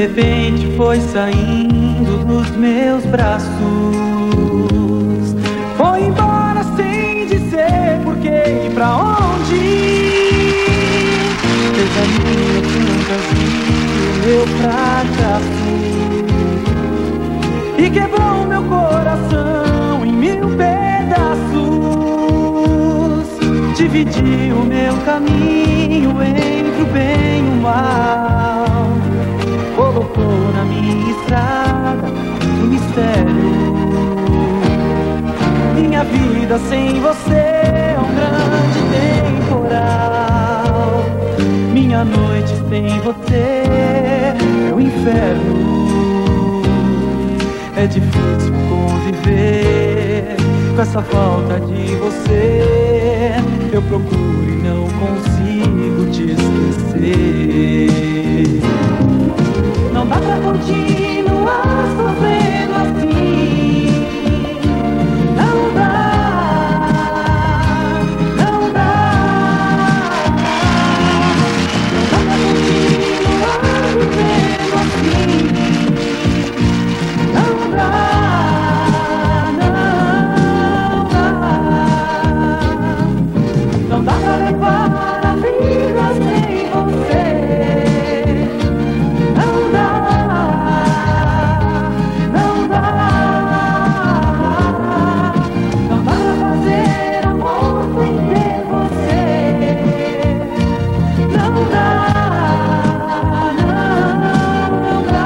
repente foi saindo dos meus braços, foi embora sem dizer porquê e pra onde. Fez a minha fantasia, o meu fracasso, e quebrou meu coração em 1000 pedaços. Dividiu o meu caminho entre o bem e o mal, colocou na minha estrada um mistério. Minha vida sem você é um grande temporal, minha noite sem você é um inferno. É difícil conviver com essa falta de você. Eu procuro e não consigo te esquecer. Não dá pra continuar sofrendo assim. Não dá, não dá. Não dá pra continuar vivendo assim. Não dá, não dá. Não dá pra levar a vida sem você. Não dá, não dá. Não dá pra fazer amor sem ter você. Não dá, não dá.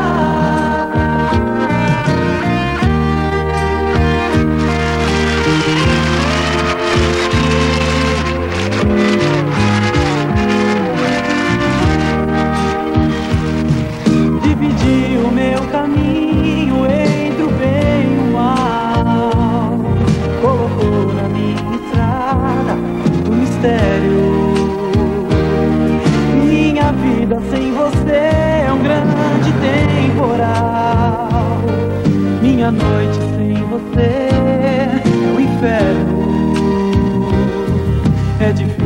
Dividi o meu caminho entre o bem e o mal, colocou na minha estrada um mistério. Minha vida sem você é um grande temporal, minha noite sem você é um inferno. É difícil